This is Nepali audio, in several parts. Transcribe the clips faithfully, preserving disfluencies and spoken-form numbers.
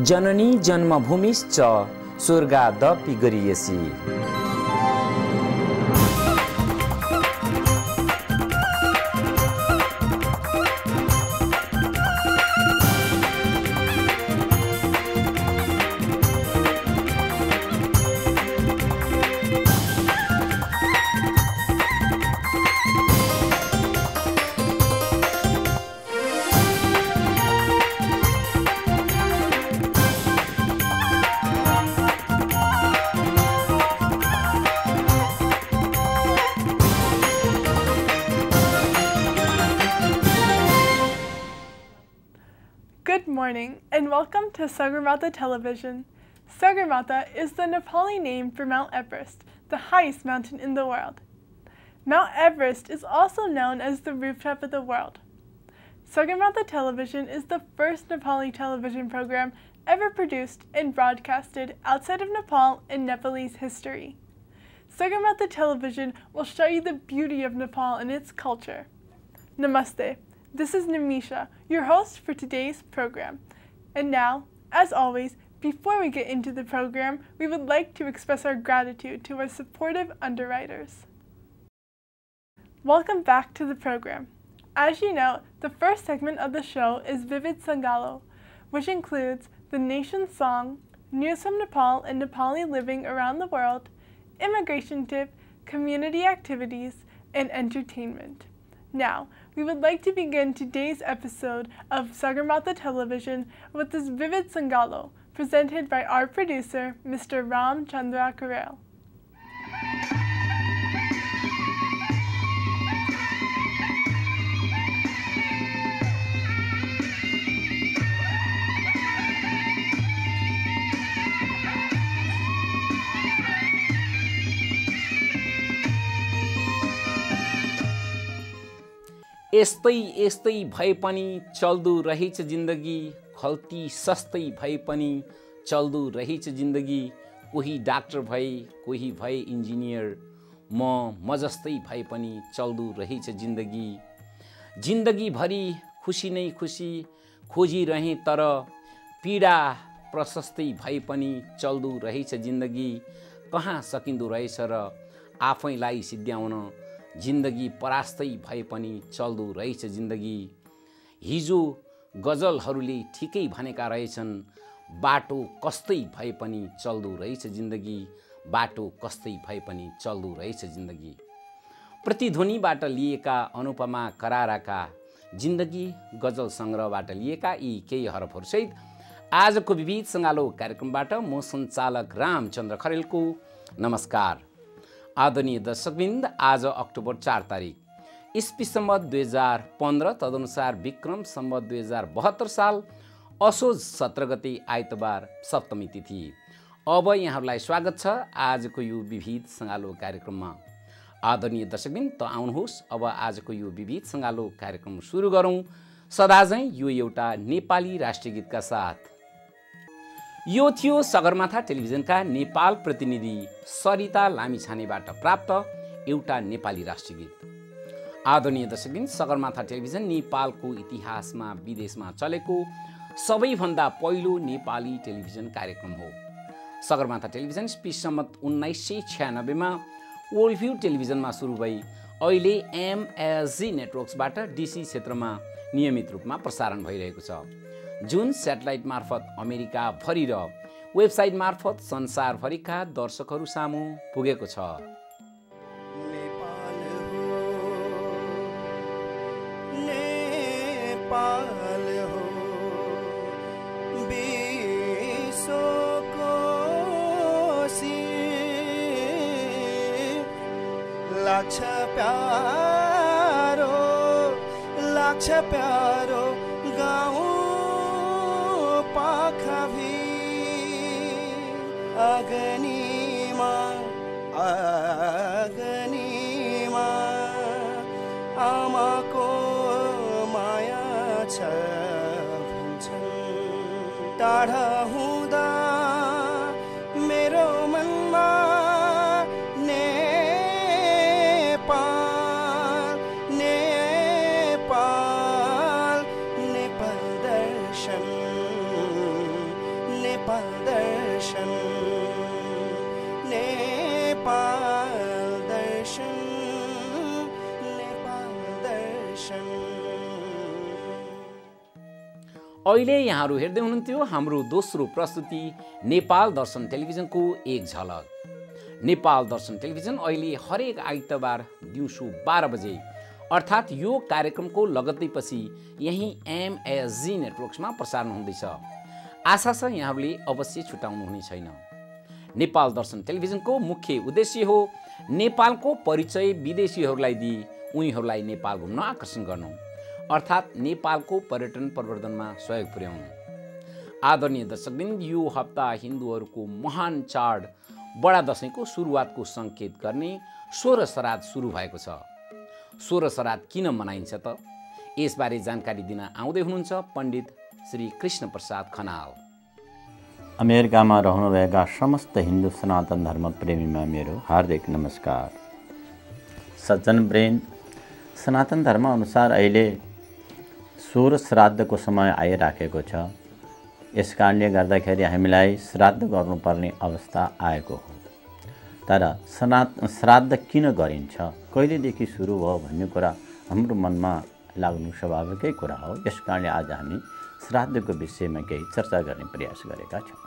Janani जन्मभूमिश्च स्वर्गादपि गरीयसी। Good morning and welcome to Sagarmatha Television. Sagarmatha is the Nepali name for Mount Everest, the highest mountain in the world. Mount Everest is also known as the rooftop of the world. Sagarmatha Television is the first Nepali television program ever produced and broadcasted outside of Nepal in Nepalese history. Sagarmatha Television will show you the beauty of Nepal and its culture. Namaste. This is Namisha, your host for today's program. And now, as always, before we get into the program, we would like to express our gratitude to our supportive underwriters. Welcome back to the program. As you know, the first segment of the show is Vivid Sangalo, which includes the nation's song, news from Nepal and Nepali living around the world, immigration tip, community activities, and entertainment. Now, we would like to begin today's episode of Sagarmatha Television with this Vivid Sangalo, presented by our producer, Mister Ram Chandra Karel. यस्तै यस्तै भए पनि चल्दो रहेछ जिन्दगी, खल्ती सस्तै भए पनि चल्दो रहेछ जिन्दगी। कोही डाक्टर भए, कोही भए इन्जिनियर, म म जस्तै भए पनि चल्दो रहेछ जिन्दगी। जिन्दगी भरि खुसी नै खुसी खोजिरहे तर पीडा प्रशस्तै भए पनि चल्दो रहेछ जिन्दगी। कहाँ सकिँदो रहेछ र आफैलाई सिद्ध्याउन, जिन्दगी परास्तै भए पनि चल्दो रहेछ जिन्दगी। हिजो गजलहरूले ठिकै भनेका रहेछन्, बाटो कस्तै भए पनि चल्दो रहेछ जिन्दगी, बाटो कस्तै भए पनि चल्दो रहेछ जिन्दगी। प्रतिध्वनिबाट लिएका अनुपमा कराराका जिन्दगी गजल सङ्ग्रहबाट लिएका यी केही हरफहरूसहित आजको विविध सङ्गालो कार्यक्रमबाट म सञ्चालक रामचन्द्र खरेलको नमस्कार। आदरणीय दर्शकवृन्द, आज अक्टोबर चार तारिक इस्वी सम्वत दुई हजार पन्ध्र, तदनुसार विक्रम सम्वत दुई हजार बहत्तर साल असोज सत्र गते आइतबार सप्तमी तिथि। अब यहाँहरूलाई स्वागत छ आजको यो विविध सङ्गालो कार्यक्रममा। आदरणीय दर्शकवृन्द, त आउनुहोस् अब आजको यो विविध सङ्गालो कार्यक्रम सुरु गरौँ सदाझैँ यो एउटा नेपाली राष्ट्रिय गीतका साथ। यो थियो सगरमाथा टेलिभिजनका नेपाल प्रतिनिधि सरिता लामिछानेबाट प्राप्त एउटा नेपाली राष्ट्रिय गीत। आदरणीय दर्शकवृन्द, सगरमाथा टेलिभिजन नेपालको इतिहासमा विदेशमा चलेको सबैभन्दा पहिलो नेपाली टेलिभिजन कार्यक्रम हो। सगरमाथा टेलिभिजन इस्वी सम्वत उन्नाइस सय छ्यानब्बेमा वर्ल्ड भ्यू टेलिभिजनमा सुरु भई अहिले एमएसजी नेटवर्क्सबाट डीसी क्षेत्रमा नियमित रूपमा प्रसारण भइरहेको छ, जुन सेटेलाइट मार्फत अमेरिका भरि र वेबसाइट मार्फत संसारभरिका दर्शकहरू सामु पुगेको छ। नेपाल हो, नेपाल हो, विश्वको लाग्छ प्यारो, लाग्छ प्यारो गाउँ पाखाभी अगनीमा अगनीमा आमाको माया छ भन्छन्। टाढा हुँदा मेरो मनमा नेपाल नेपाल नेपाल दर्शन भीषण। अहिले यहाँहरू हेर्दै हुनुहुन्थ्यो हाम्रो दोस्रो प्रस्तुति नेपाल दर्शन टेलिभिजनको एक झलक। नेपाल दर्शन टेलिभिजन अहिले हरेक आइतबार दिउँसो बाह्र बजे अर्थात् यो कार्यक्रमको लगत्तैपछि यही एमएसजी नेटवर्क्समा प्रसारण हुँदैछ। आशा छ यहाँहरूले अवश्य छुटाउनु हुने छैन। नेपाल दर्शन टेलिभिजनको मुख्य उद्देश्य हो नेपालको परिचय विदेशीहरूलाई दिई उनीहरूलाई नेपाल घुम्न आकर्षण गर्नु, अर्थात् नेपालको पर्यटन प्रवर्धनमा सहयोग पुर्याउनु। आदरणीय दर्शकवृन्द, यो हप्ता हिन्दूहरूको महान चाड बडा दशैंको सुरुवातको सङ्केत गर्ने सोह्र श्राद्ध सुरु भएको छ। सोह्र श्राद्ध किन मनाइन्छ त? यसबारे जानकारी दिन आउँदै हुनुहुन्छ पण्डित श्री कृष्ण प्रसाद खनाल। अमेरिकामा रहनुभएका समस्त हिन्दू सनातन धर्म प्रेमीमा मेरो हार्दिक नमस्कार। सज्जन ब्रेन, सनातन धर्म अनुसार अहिले सोह्र श्राद्धको समय आइराखेको छ। यस कारणले गर्दाखेरि हामीलाई श्राद्ध गर्नुपर्ने अवस्था आएको हो। तर सनात श्राद्ध किन गरिन्छ, कहिलेदेखि सुरु भयो भन्ने कुरा हाम्रो मनमा लाग्नु स्वाभाविकै कुरा हो। यस कारणले आज हामी श्राद्धको विषयमा केही चर्चा गर्ने प्रयास गरेका छौँ।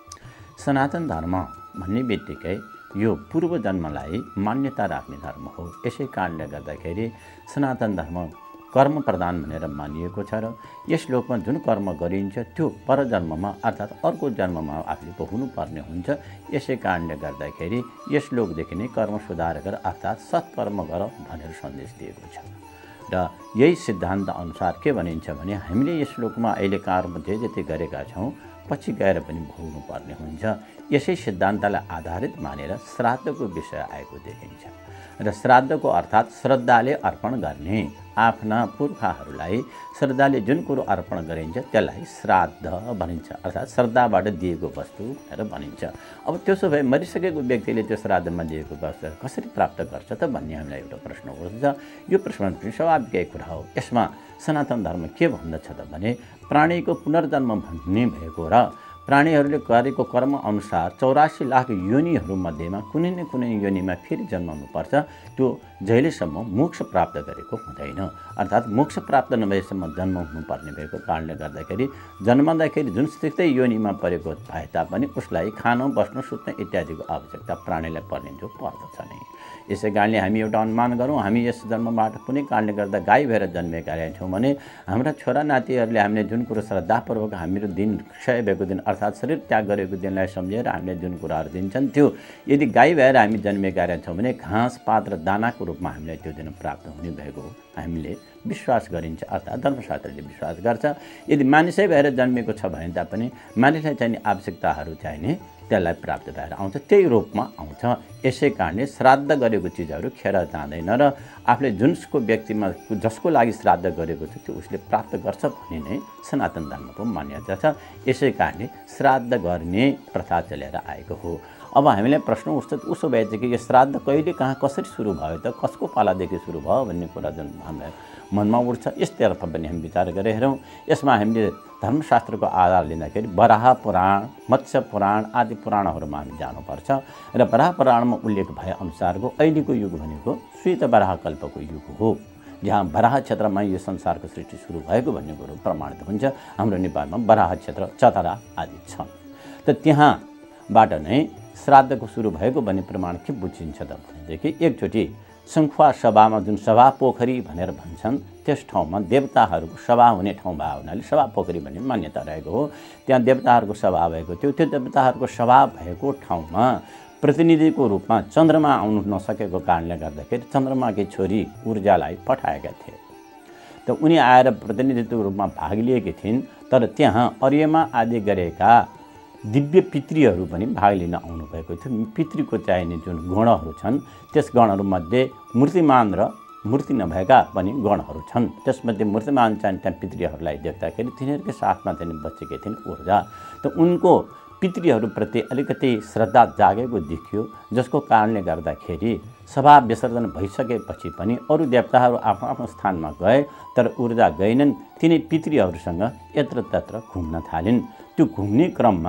सनातन धर्म भन्ने बित्तिकै यो पूर्व जन्मलाई मान्यता राख्ने धर्म हो। यसै कारणले गर्दाखेरि सनातन धर्म कर्म प्रधान भनेर मानिएको छ र यस लोकमा जुन कर्म गरिन्छ त्यो परजन्ममा अर्थात् अर्को जन्ममा आफूले भोग्नुपर्ने हुन्छ। यसै कारणले गर्दाखेरि यस लोकदेखि नै कर्म सुधार गर अर्थात् सत्कर्म गर भनेर सन्देश दिएको छ। र यही सिद्धान्त अनुसार के भनिन्छ भने हामीले यस लोकमा अहिले कर्म जे जति गरेका छौँ पछि गएर पनि भोग्नुपर्ने हुन्छ। यसै सिद्धान्तलाई आधारित मानेर श्राद्धको विषय आएको देखिन्छ। र श्राद्धको अर्थात् श्रद्धाले अर्पण गर्ने, आफ्ना पुर्खाहरूलाई श्रद्धाले जुन कुरो अर्पण गरिन्छ त्यसलाई श्राद्ध भनिन्छ, अर्थात् श्रद्धाबाट दिएको वस्तु भनेर भनिन्छ। अब त्यसो भए मरिसकेको व्यक्तिले त्यो श्राद्धमा दिएको वस्तु कसरी प्राप्त गर्छ त भन्ने हामीलाई एउटा प्रश्न उठ्छ। यो प्रश्न पनि स्वाभाविकै कुरा हो। यसमा सनातन धर्म के भन्दछ त भने प्राणीको पुनर्जन्म भन्ने भएको र प्राणीहरूले गरेको कर्म अनुसार चौरासी लाख योनिहरूमध्येमा कुनै न कुनै योनिमा फेरि जन्माउनुपर्छ। त्यो जहिलेसम्म मोक्ष प्राप्त गरेको हुँदैन, अर्थात् मोक्ष प्राप्त नभएसम्म जन्म हुनुपर्ने भएको कारणले गर्दाखेरि जन्मँदाखेरि जुन स्थितै योनिमा परेको भए तापनि उसलाई खान बस्न सुत्न इत्यादिको आवश्यकता प्राणीलाई पर्ने जो पर्दछ नै। यसै कारणले हामी एउटा अनुमान गरौँ, हामी यस जन्मबाट कुनै कारणले गर्दा गाई भएर जन्मेका छौँ भने हाम्रा छोरा नातिहरूले हामीले जुन कुरो श्रद्धापूर्वक हाम्रो दिन क्षय भएको दिन अर्थात् शरीर त्याग गरेको दिनलाई सम्झेर हामीले जुन कुराहरू दिन्छन् त्यो यदि गाई भएर हामी जन्मेका छौँ भने घाँस पात र दानाको रूपमा हामीलाई त्यो दिन प्राप्त हुने भएको हामीले विश्वास गरिन्छ, अर्थात् धर्मशास्त्रले विश्वास गर्छ। यदि मानिसै भएर जन्मेको छ भने तापनि मानिसलाई चाहिने आवश्यकताहरू चाहिने त्यसलाई प्राप्त भएर आउँछ, त्यही रूपमा आउँछ। यसै कारणले श्राद्ध गरेको चिजहरू खेर जाँदैन र आफूले जुनको व्यक्तिमा जसको लागि श्राद्ध गरेको छ त्यो उसले प्राप्त गर्छ भन्ने नै सनातन धर्मको मान्यता छ। यसै कारणले श्राद्ध गर्ने प्रथा चलेर आएको हो। अब हामीलाई प्रश्न उठ्छ, उसो भए चाहिँ कि यो श्राद्ध कहिले कहाँ कसरी सुरु भयो त, कसको पालादेखि सुरु भयो भन्ने कुरा जुन हामीलाई मनमा उठ्छ, यसतर्फ पनि हामी विचार गरेर हेरौँ। यसमा हामीले धर्मशास्त्रको आधार लिँदाखेरि वराह पुराण, मत्स्य पुराण आदि पुराणहरूमा हामी जानुपर्छ। र वराह पुराणमा उल्लेख भए अनुसारको अहिलेको युग भनेको श्वेत वराह कल्पको युग हो, जहाँ वराह क्षेत्रमा यो संसारको सृष्टि सुरु भएको भन्ने कुरो प्रमाणित हुन्छ। हाम्रो नेपालमा वराह क्षेत्र, चतरा आदि छन्। त त्यहाँबाट नै श्राद्धको सुरु भएको भन्ने प्रमाण के बुझिन्छ त भनेदेखि एकचोटि शङ्खुवा सभामा जुन सभा पोखरी भनेर भन्छन् त्यस ठाउँमा देवताहरूको सभा हुने ठाउँ भए हुनाले सभा पोखरी भन्ने मान्यता रहेको हो। त्यहाँ देवताहरूको सभा भएको थियो। त्यो देवताहरूको सभा भएको ठाउँमा प्रतिनिधिको रूपमा चन्द्रमा आउनु नसकेको कारणले गर्दाखेरि चन्द्रमाकी छोरी ऊर्जालाई पठाएका थिए। त उनी आएर प्रतिनिधित्वको रूपमा भाग लिएकी थिइन्। तर त्यहाँ अर्यमा आदि गरेका दिव्य पितृहरू पनि भाग लिन आउनुभएको थियो। पितृको चाहिने जुन गणहरू छन् त्यस गणहरूमध्ये मूर्तिमान र मूर्ति नभएका पनि गणहरू छन्। त्यसमध्ये मूर्तिमान चाहिँ त्यहाँ पितृहरूलाई देख्दाखेरि तिनीहरूकै साथमा चाहिँ बचेकी थिइन् ऊर्जा। त उनको पितृहरूप्रति अलिकति श्रद्धा जागेको देखियो, जसको कारणले गर्दाखेरि सभा विसर्जन भइसकेपछि पनि अरू देवताहरू आफ्नो आफ्नो स्थानमा गए, तर ऊर्जा गएनन्। तिनै पितृहरूसँग यत्र तत्र घुम्न थालिन्। त्यो घुम्ने क्रममा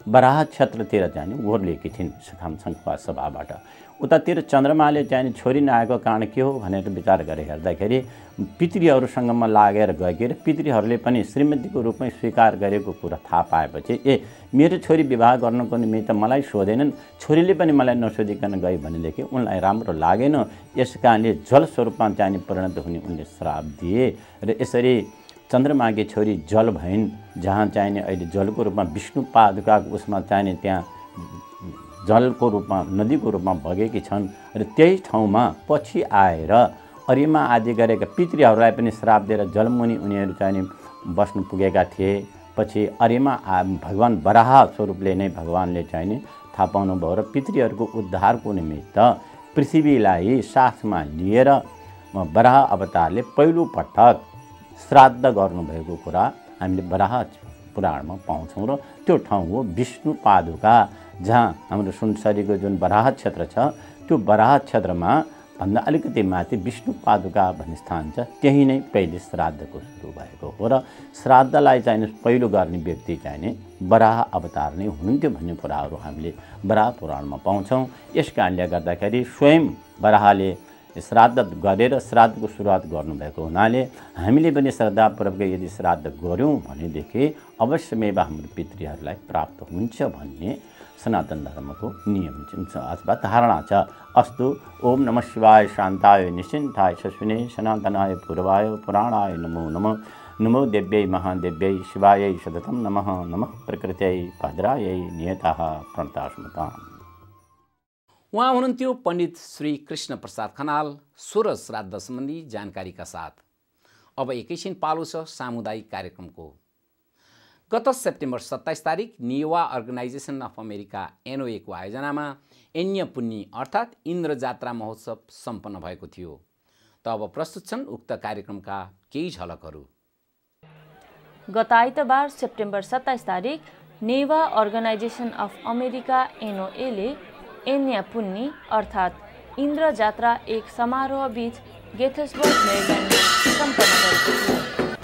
बराह क्षेत्रतिर चाहिँ ओर्लिएकी थिइन् सखाम सङ्खुवा सभाबाट। उतातिर चन्द्रमाले चाहिँ छोरी नआएको कारण के हो भनेर विचार गरेर हेर्दाखेरि पितृहरूसँगमा लागेर गएकी र पितृहरूले पनि श्रीमतीको रूपमै स्वीकार गरेको कुरा थाहा पाएपछि ए मेरो छोरी विवाह गर्नको निमित्त मलाई सोधेनन्, छोरीले पनि मलाई नसोधिकन गए भनेदेखि उनलाई राम्रो लागेन। यस कारणले जल स्वरूपमा चाहिँ परिणत हुने उनले श्राप दिए र यसरी चन्द्रमाकी छोरी जल भइन्, जहाँ चाहिने अहिले जलको रूपमा विष्णु पादुकाको उसमा चाहिने त्यहाँ जलको रूपमा नदीको रूपमा बगेकी छन् र त्यही ठाउँमा पछि आएर अरिमा आदि गरेका पितृहरूलाई पनि श्राप दिएर जलमुनि उनीहरू चाहिँ बस्नु पुगेका थिए। पछि अरिमा भगवान बराह स्वरूपले नै भगवानले चाहिँ थाहा पाउनुभयो र पितृहरूको उद्धारको निमित्त पृथ्वीलाई साथमा लिएर बराह अवतारले पहिलो पटक श्राद्ध गर्नुभएको कुरा हामीले बराह पुराणमा पाउँछौँ र त्यो ठाउँ हो विष्णु पादुका, जहाँ हाम्रो सुनसरीको जुन बराह क्षेत्र छ त्यो बराह क्षेत्रमा भन्दा अलिकति माथि विष्णु पादुका भन्ने स्थान छ, त्यही नै पहिले श्राद्धको सुरु भएको हो र श्राद्धलाई चाहिँ पहिलो गर्ने व्यक्ति चाहिँ बराह अवतार नै हुनुहुन्थ्यो भन्ने कुराहरू हामीले बराह पुराणमा पाउँछौँ। यस कारणले गर्दाखेरि स्वयं बराहले श्राद्ध गरेर श्राद्धको सुरुवात गर्नुभएको हुनाले हामीले पनि श्रद्धापूर्वक यदि श्राद्ध गऱ्यौँ भनेदेखि अवश्यमेव हाम्रो पितृहरूलाई प्राप्त हुन्छ भन्ने सनातन धर्मको नियम छ अथवा धारणा छ। अस्तु। ओम नमः शिवाय शान्ताय निश्चिन्ताय शश्विने सनातनाय पूर्वाय पुराणाय नमो नमः। नमो देव्यै महादेव्यै शिवायै सततं नमः। नमः प्रकृत्यै भद्रायै नियतः प्रणतास्मताम्। उहाँ हुनुहुन्थ्यो पण्डित श्री कृष्ण प्रसाद खनाल सोह्र श्राद्ध सम्बन्धी जानकारीका साथ। अब एकैछिन पालो छ सामुदायिक कार्यक्रमको। गत सेप्टेम्बर सत्ताइस तारिक Newa organization of America NOA को आयोजनामा एन्य पुन्नी अर्थात् इन्द्र जात्रा महोत्सव सम्पन्न भएको थियो। त अब प्रस्तुत छन् उक्त कार्यक्रमका केही झलकहरू। गत आइतबार सेप्टेम्बर सत्ताइस तारिक नेवा अर्गनाइजेसन अफ अमेरिका एनओएले एन्य पुन्नी अर्थात् इन्द्र जात्रा एक समारोह बीच गेथेसबर्ग मेरील्यान्डमा सम्पन्न गरेको थियो।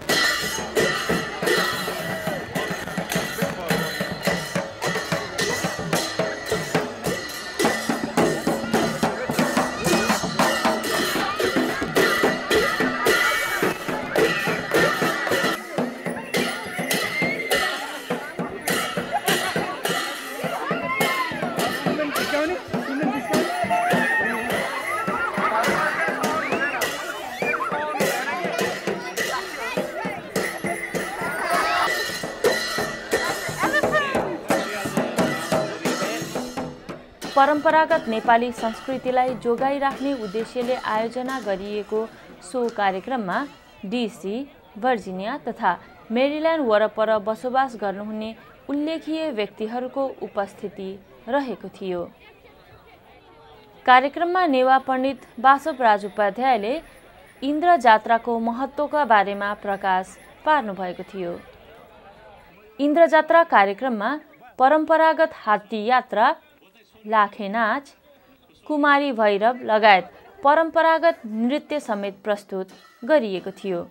परम्परागत नेपाली संस्कृतिलाई जोगाइराख्ने उद्देश्यले आयोजना गरिएको सो कार्यक्रममा डीसी, भर्जिनिया तथा मेरील्यान्ड वरपर बसोबास गर्नुहुने उल्लेखीय व्यक्तिहरूको उपस्थिति रहेको थियो। कार्यक्रममा नेवा पण्डित बासव राज उपाध्यायले इन्द्र जात्राको महत्त्वका बारेमा प्रकाश पार्नुभएको थियो। इन्द्र जात्रा कार्यक्रममा परम्परागत हात्ती यात्रा, लाखे नाच, कुमारी भैरव लगायत परम्परागत नृत्य समेत प्रस्तुत गरिएको थियो।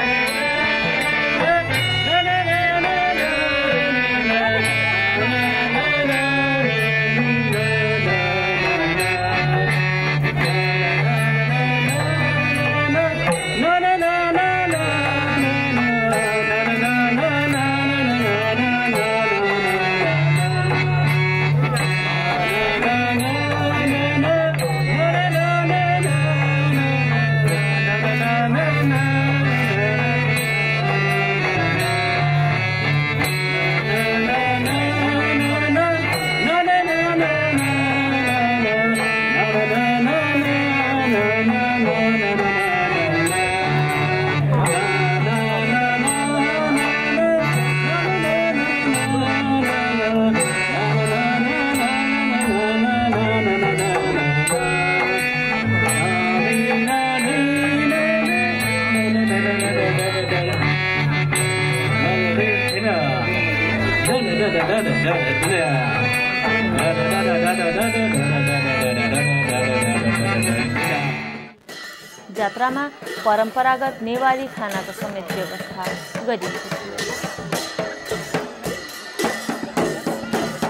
जात्रामा परम्परागत नेवारी खानाको समेत व्यवस्था गरिएको थियो।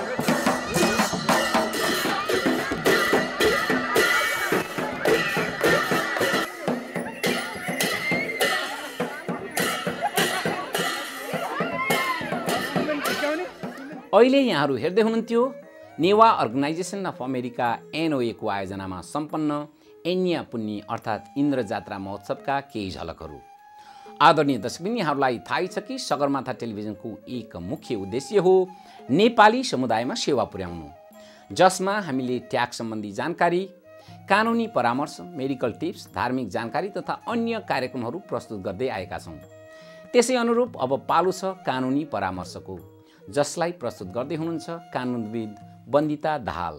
अहिले यहाँहरू हेर्दै हुनुहुन्थ्यो नेवा अर्गनाइजेसन अफ अमेरिका एनओएको आयोजनामा सम्पन्न एन्या पुन्नी अर्थात् इन्द्र जात्रा महोत्सवका केही झलकहरू। आदरणीय दर्शकबिन, यहाँहरूलाई थाहै छ कि सगरमाथा टेलिभिजनको एक मुख्य उद्देश्य हो नेपाली समुदायमा सेवा पुर्याउनु, जसमा हामीले ट्याक्स सम्बन्धी जानकारी, कानुनी परामर्श, मेडिकल टिप्स, धार्मिक जानकारी तथा अन्य कार्यक्रमहरू प्रस्तुत गर्दै आएका छौँ। त्यसै अनुरूप अब पालो छ कानुनी परामर्शको, जसलाई प्रस्तुत गर्दै हुनुहुन्छ कानुनविद बन्दिता दाहाल।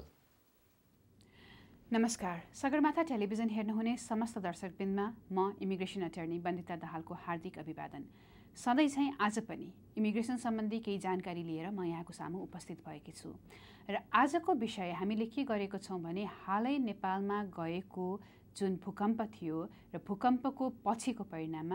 नमस्कार। सगरमाथा टेलिभिजन हेर्नुहुने समस्त दर्शकबिनमा म इमिग्रेसन अटर्नी बन्दिता दाहालको हार्दिक अभिवादन। सधैँ चाहिँ आज पनि इमिग्रेसन सम्बन्धी केही जानकारी लिएर म यहाँको सामु उपस्थित भएकी छु र आजको विषय हामीले के गरेको छौँ भने हालै नेपालमा गएको जुन भूकम्प थियो र भूकम्पको पछिको परिणाममा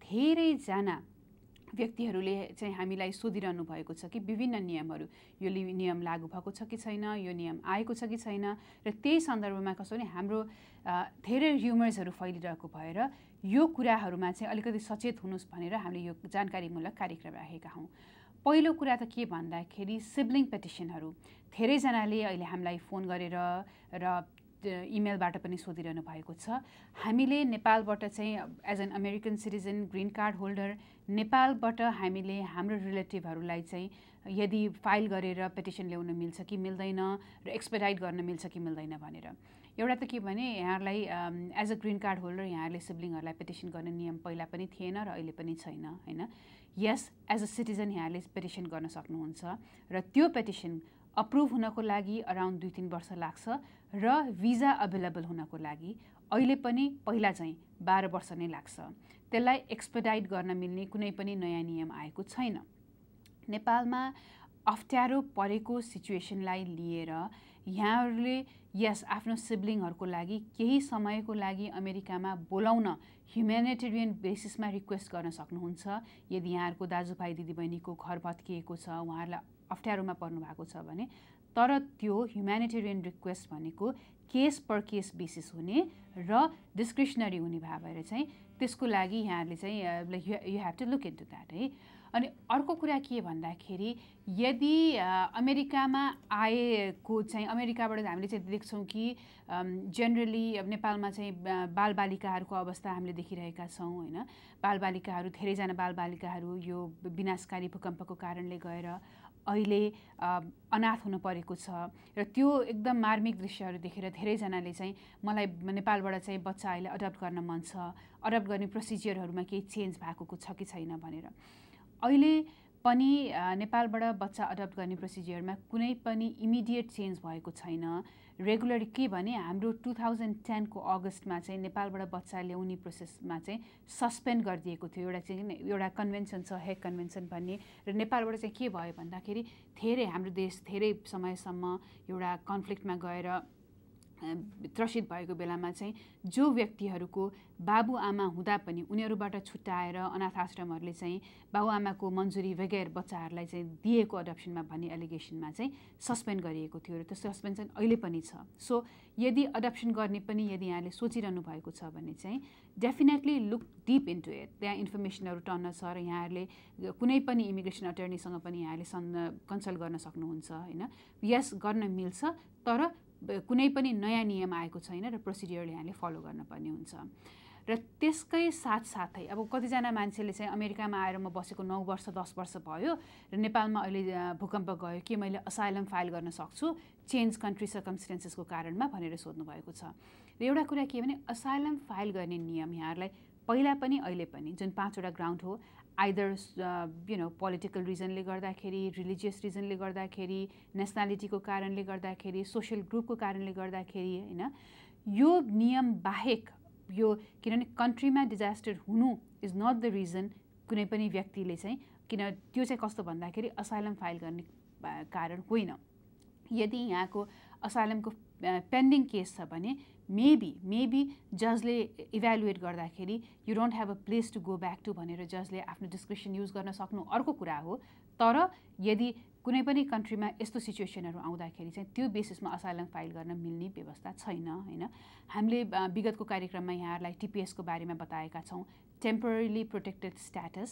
धेरैजना व्यक्तिहरूले चाहिँ हामीलाई सोधिरहनु भएको छ कि विभिन्न नियमहरू, यो नियम लागू भएको छ कि छैन, यो नियम आएको छ कि छैन, र त्यही सन्दर्भमा कसो भने हाम्रो धेरै र्युमर्सहरू फैलिरहेको भएर यो कुराहरूमा चाहिँ अलिकति सचेत हुनुहोस् भनेर हामीले यो जानकारीमूलक कार्यक्रम राखेका हौँ। पहिलो कुरा त के भन्दाखेरि सिब्लिङ पेटिसनहरू धेरैजनाले अहिले हामीलाई फोन गरेर र इमेलबाट पनि सोधिरहनु भएको छ। हामीले नेपालबाट चाहिँ as an American citizen, green card holder नेपालबाट हामीले हाम्रो रिलेटिभहरूलाई चाहिँ यदि फाइल गरेर पेटिसन ल्याउन मिल्छ कि मिल्दैन र एक्सपेडाइट गर्न मिल्छ कि मिल्दैन भनेर। एउटा त के भने यहाँलाई as a green card holder यहाँहरूले सिब्लिङहरूलाई पेटिसन गर्ने नियम पहिला पनि थिएन र अहिले पनि छैन, होइन। यस, एज अ सिटिजन यहाँले पेटिसन गर्न सक्नुहुन्छ र त्यो पेटिसन अप्रुभ हुनको लागि अराउन्ड दुई तिन वर्ष लाग्छ र भिजा अभाइलेबल हुनको लागि अहिले पनि पहिला चाहिँ बाह्र वर्ष नै लाग्छ। त्यसलाई एक्सपेडाइट गर्न मिल्ने कुनै पनि नयाँ नियम आएको छैन। नेपालमा अप्ठ्यारो परेको सिचुएसनलाई लिएर यहाँहरूले यस आफ्नो सिब्लिङहरूको लागि केही समयको लागि अमेरिकामा बोलाउन ह्युमेनिटेरियन बेसिसमा रिक्वेस्ट गर्न सक्नुहुन्छ। यदि यहाँहरूको दाजुभाइ दिदीबहिनीको घर भत्किएको छ, उहाँहरूलाई अप्ठ्यारोमा पर्नु भएको छ भने, तर त्यो ह्युमेनिटेरियन रिक्वेस्ट भनेको केस पर केस बेसिस हुने र डिस्क्रिसनरी हुने भए भएर चाहिँ त्यसको लागि यहाँहरूले चाहिँ like you have to look into that, है। अनि अर्को कुरा के भन्दाखेरि यदि अमेरिकामा आएको चाहिँ अमेरिकाबाट हामीले चाहिँ देख्छौँ कि जेनरली अब नेपालमा चाहिँ बालबालिकाहरूको अवस्था हामीले देखिरहेका छौँ, होइन। बालबालिकाहरू धेरैजना बालबालिकाहरू यो विनाशकारी भूकम्पको कारणले गएर अहिले अनाथ हुन परेको छ र त्यो एकदम मार्मिक दृश्यहरू देखेर धेरैजनाले चाहिँ मलाई नेपालबाट चाहिँ बच्चा अहिले अडप्ट गर्न मन छ, अडप्ट गर्ने प्रोसिजियरहरूमा केही चेन्ज भएको छ कि छैन भनेर। अहिले पनि नेपालबाट बच्चा अडप्ट गर्ने प्रोसिजियरमा कुनै पनि इमिडिएट चेन्ज भएको छैन। रेगुलर के भने हाम्रो टु थाउजन्ड टेनको अगस्तमा चाहिँ नेपालबाट बच्चा ल्याउने प्रोसेसमा चाहिँ सस्पेन्ड गरिदिएको थियो। एउटा चाहिँ एउटा कन्भेन्सन छ, हेग कन्भेन्सन भन्ने, र नेपालबाट चाहिँ के भयो भन्दाखेरि धेरै हाम्रो देश धेरै समयसम्म एउटा कन्फ्लिक्टमा गएर त्रसित भएको बेलामा चाहिँ जो व्यक्तिहरूको बाबुआमा हुँदा पनि उनीहरूबाट छुट्याएर अनाथ आश्रमहरूले चाहिँ बाबुआमाको मन्जुरी बगैर बच्चाहरूलाई चाहिँ दिएको अडप्सनमा भन्ने एलिगेसनमा चाहिँ सस्पेन्ड गरिएको थियो र त्यो सस्पेन्सन अहिले पनि छ। सो यदि अडप्सन गर्ने पनि यदि यहाँले सोचिरहनु भएको छ भने चाहिँ definitely look deep into it. त्यहाँ इन्फर्मेसनहरू टन्न छ र यहाँहरूले कुनै पनि इमिग्रेसन अटर्नीसँग पनि यहाँले कन्सल्ट गर्न सक्नुहुन्छ, होइन। यस गर्न मिल्छ, तर कुनै पनि नयाँ नियम आएको छैन र प्रोसिडियरले यहाँले फलो गर्नुपर्ने हुन्छ। र त्यसकै साथसाथै अब कतिजना मान्छेले चाहिँ अमेरिकामा आएर म बसेको नौ वर्ष दस वर्ष भयो र नेपालमा अहिले भूकम्प गयो कि मैले असाइलम फाइल गर्न सक्छु चेन्ज कन्ट्री सर्कमस्टेन्सेसको कारणमा भनेर सोध्नु भएको छ। र एउटा कुरा के भने असाइलम फाइल गर्ने नियम यहाँहरूलाई पहिला पनि अहिले पनि जुन पाँचवटा ग्राउन्ड हो, आइदर यु नो पोलिटिकल रिजनले गर्दाखेरि, रिलिजियस रिजनले गर्दाखेरि, नेसनालिटीको कारणले गर्दाखेरि, सोसियल ग्रुपको कारणले गर्दाखेरि, होइन, यो नियम बाहेक यो किनभने कन्ट्रीमा डिजास्टर हुनु इज नट द रिजन कुनै पनि व्यक्तिले चाहिँ, किन त्यो चाहिँ कस्तो भन्दाखेरि असाइलम फाइल गर्ने कारण होइन। यदि यहाँको असाइलमको पेन्डिङ केस छ भने मेबी मेबी जजले इभ्यालुएट गर्दाखेरि you don't have a place to go back to भनेर जजले आफ्नो डिस्क्रिप्सन युज गर्न सक्नु अर्को कुरा हो। तर यदि कुनै पनि कन्ट्रीमा यस्तो सिचुएसनहरू आउँदाखेरि चाहिँ त्यो बेसिसमा असाइलम फाइल गर्न मिल्ने व्यवस्था छैन, होइन। हामीले विगतको कार्यक्रममा यहाँहरूलाई टिपिएसको बारेमा बताएका छौँ, टेम्पोररीली प्रोटेक्टेड स्ट्याटस।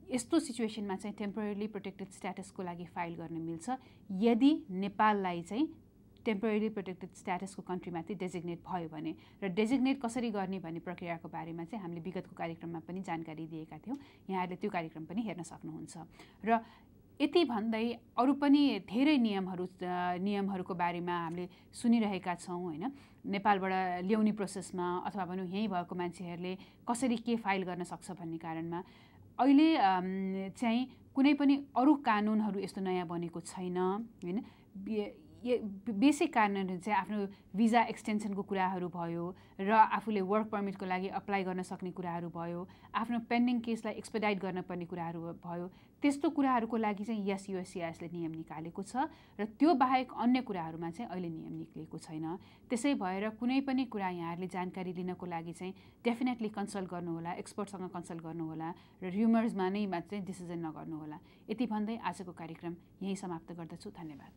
यस्तो सिचुएसनमा चाहिँ टेम्पोररी प्रोटेक्टेड स्ट्याटसको लागि फाइल गर्न मिल्छ यदि नेपाललाई चाहिँ टेम्पोररी प्रोटेक्टेड स्ट्याटसको कन्ट्रीमाथि डेजिग्नेट भयो भने। र डेजिग्नेट कसरी गर्ने भन्ने प्रक्रियाको बारेमा चाहिँ हामीले विगतको कार्यक्रममा पनि जानकारी दिएका थियौँ, यहाँहरूले त्यो कार्यक्रम पनि हेर्न सक्नुहुन्छ। र यति भन्दै अरू पनि धेरै नियमहरू नियमहरूको बारेमा हामीले सुनिरहेका छौँ होइन। नेपालबाट ल्याउने प्रोसेसमा अथवा भनौँ यहीँ भएको मान्छेहरूले कसरी के फाइल गर्न सक्छ भन्ने कारणमा अहिले चाहिँ कुनै पनि अरू कानुनहरू यस्तो नयाँ बनेको छैन होइन। बेसिक कारणहरू चाहिँ आफ्नो भिजा एक्सटेन्सनको कुराहरू भयो र आफूले वर्क पर्मिटको लागि अप्लाई गर्न सक्ने कुराहरू भयो, आफ्नो पेन्डिङ केसलाई एक्सपेडाइट गर्न पर्ने कुराहरू भयो। त्यस्तो कुराहरूको लागि चाहिँ यस युएससिआइएसले नियम निकालेको छ र त्यो बाहेक अन्य कुराहरूमा चाहिँ अहिले नियम निक्लिएको छैन। त्यसै भएर कुनै पनि कुरा यहाँहरूले जानकारी लिनको लागि चाहिँ डेफिनेटली कन्सल्ट गर्नुहोला, एक्सपर्टसँग कन्सल्ट गर्नुहोला र र्युमर्समा नै चाहिँ डिसिजन नगर्नुहोला। यति भन्दै आजको कार्यक्रम यहीँ समाप्त गर्दछु। धन्यवाद।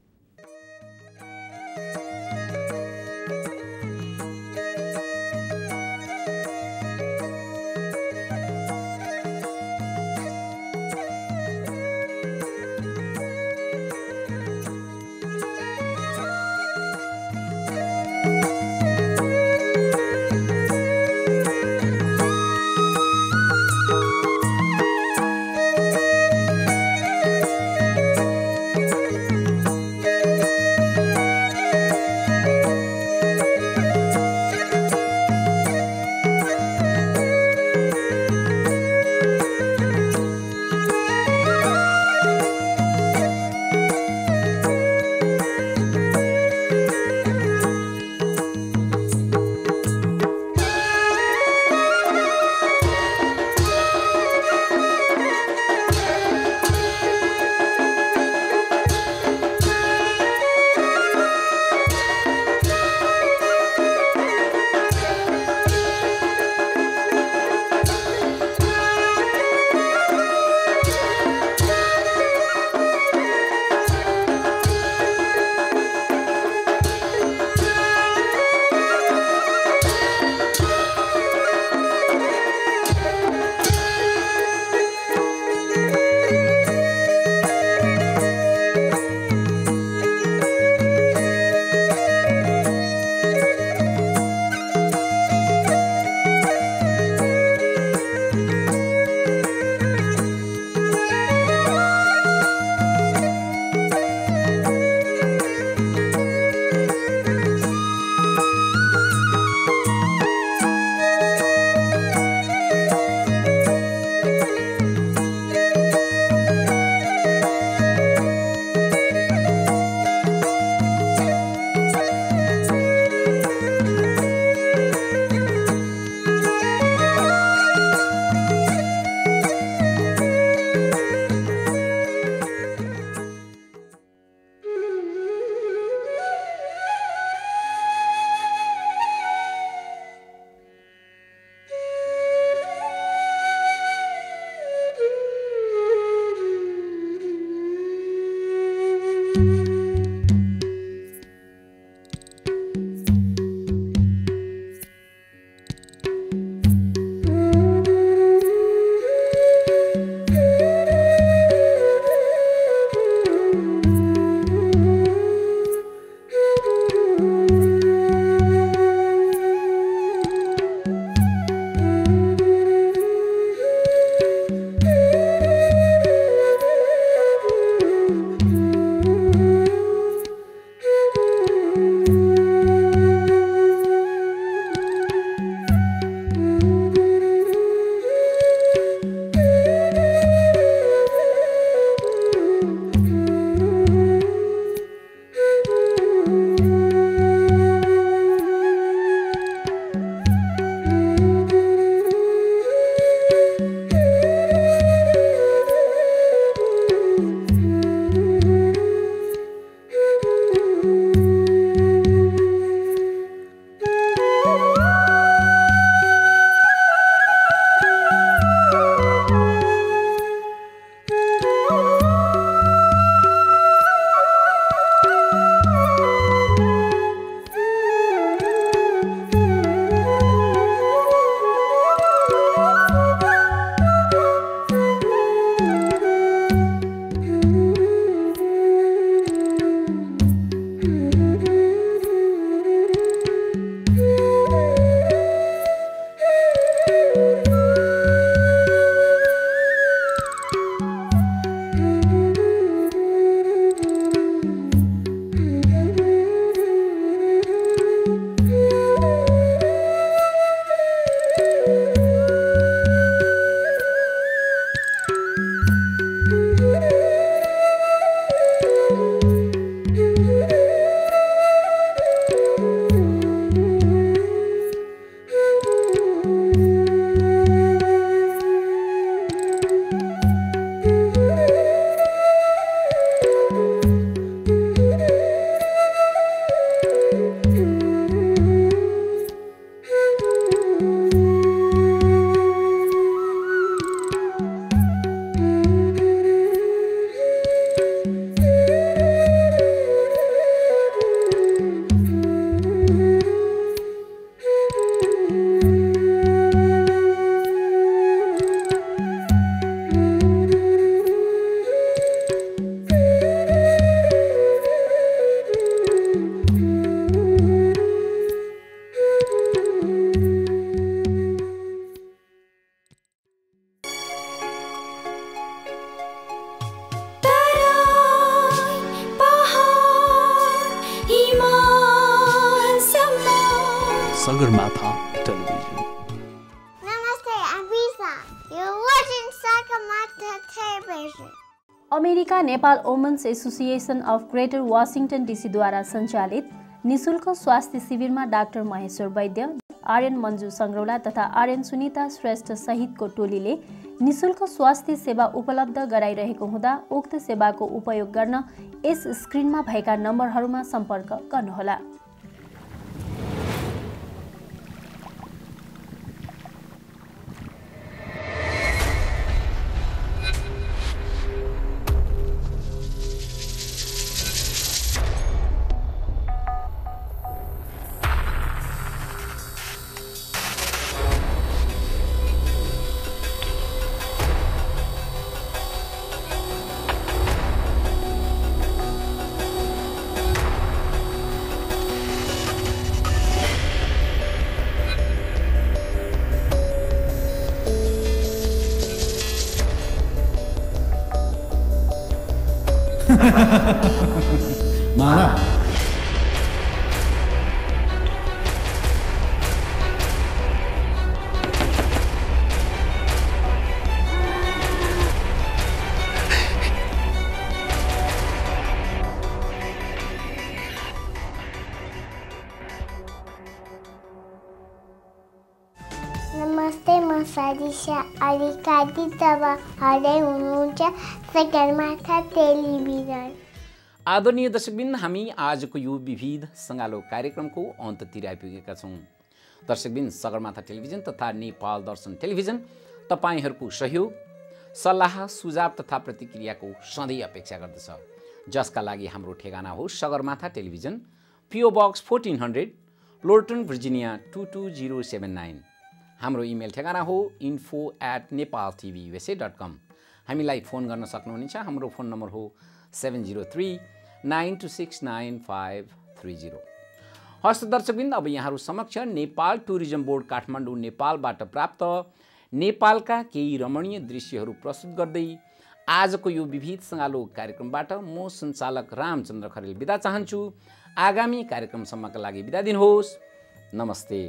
Sagarmatha television. Namaste, I'm Risa. You're watching Sagarmatha Television. America Nepal women's association of greater Washington डिसीद्वारा सञ्चालित निशुल्क स्वास्थ्य शिविरमा डाक्टर महेश्वर वैद्य, आर्यन मन्जु सङ्ग्रौला तथा आर्यन सुनिता श्रेष्ठ सहितको टोलीले निशुल्क स्वास्थ्य सेवा उपलब्ध गराइरहेको हुँदा उक्त सेवाको उपयोग गर्न यस स्क्रिनमा भएका नम्बरहरूमा सम्पर्क गर्नुहोला। माला नमस्ते, म सरिसा अलिकति तब हदै हुनुहुन्छ सगरमाथा टेलिभिजन। आदरणीय दर्शकबिन, हामी आजको यो विविध सङ्गालो कार्यक्रमको अन्ततिर आइपुगेका छौँ। दर्शकबिन, सगरमाथा टेलिभिजन तथा नेपाल दर्शन टेलिभिजन तपाईँहरूको सहयोग, सल्लाह, सुझाव तथा प्रतिक्रियाको सधैँ अपेक्षा गर्दछ, जसका लागि हाम्रो ठेगाना हो Sagarmatha television, P O box fourteen hundred, Lorton Virginia two two zero seven nine. हाम्रो इमेल ठेगाना हो info at Nepal TV USA dot com. हामीलाई फोन गर्न सक्नुहुनेछ। हाम्रो फोन नम्बर हो seven zero three nine two six nine five three zero. हस्त दर्शकबिन, अब यहाँहरू समक्ष नेपाल टुरिज्म बोर्ड काठमाडौँ नेपालबाट प्राप्त नेपालका केही रमणीय दृश्यहरू प्रस्तुत गर्दै आजको यो विविध सङ्गालो कार्यक्रमबाट म सञ्चालक रामचन्द्र खरेल बिदा चाहन्छु। आगामी कार्यक्रमसम्मका लागि बिदा दिनुहोस्। नमस्ते।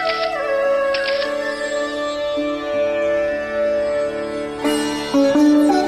Thank you.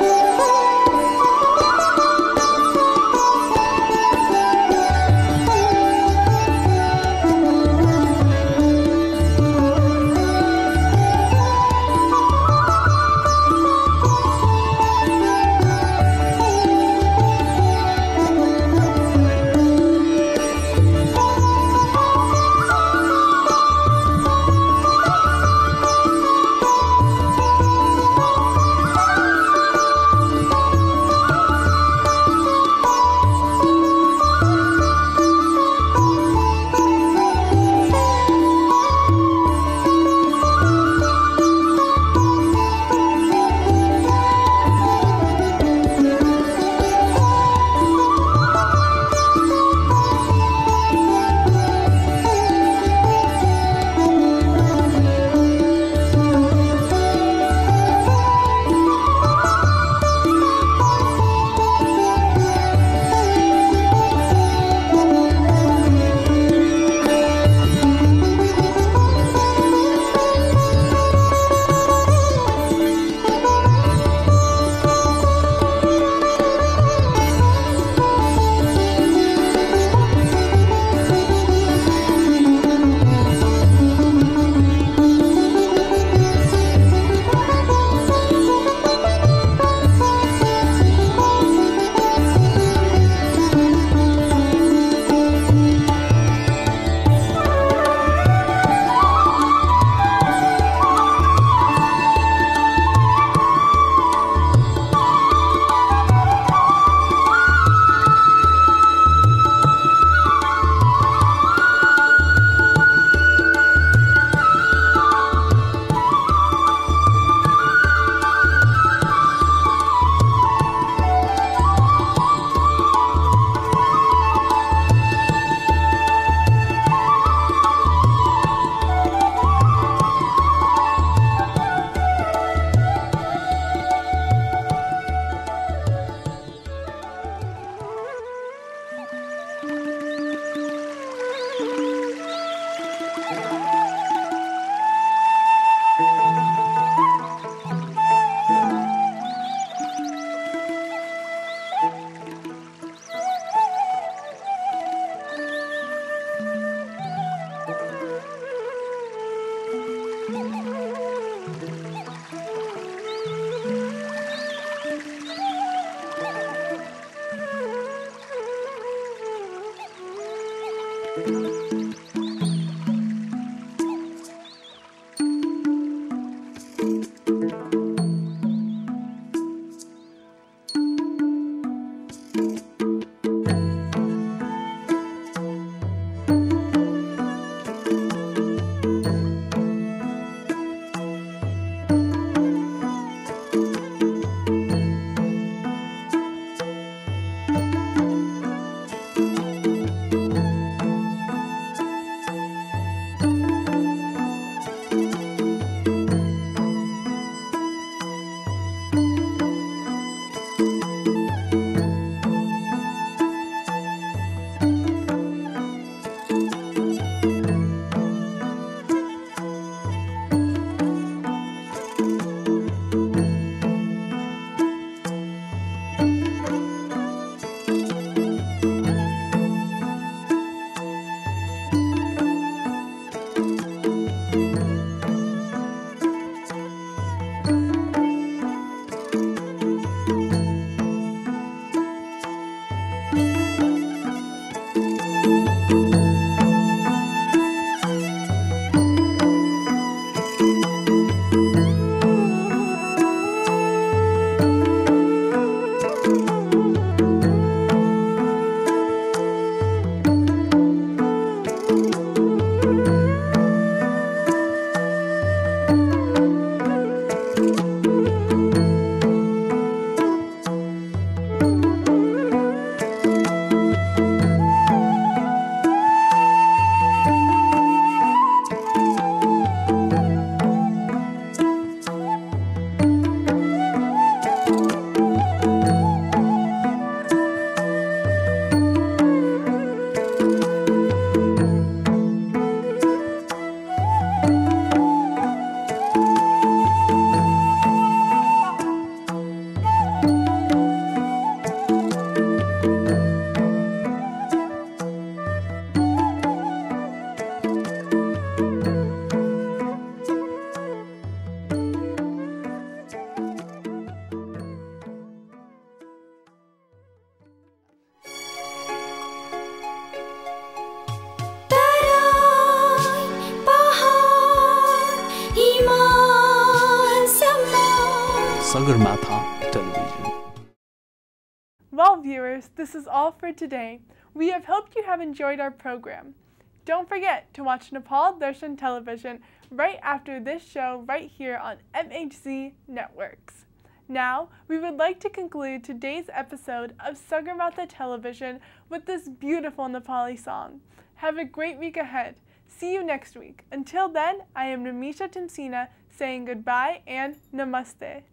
Sagarmatha Television. Well, viewers, this is all for today. We have hoped you have enjoyed our program. Don't forget to watch Nepal Darshan Television right after this show right here on M H Z Networks. Now, we would like to conclude today's episode of Sagarmatha Television with this beautiful Nepali song. Have a great week ahead. See you next week. Until then, I am Namisha Tinsina saying goodbye and namaste.